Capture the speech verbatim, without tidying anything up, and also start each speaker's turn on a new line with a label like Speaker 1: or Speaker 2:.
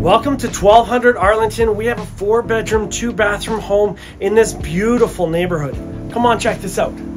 Speaker 1: Welcome to twelve hundred Arlington. We have a four bedroom, two bathroom home in this beautiful neighborhood. Come on, check this out.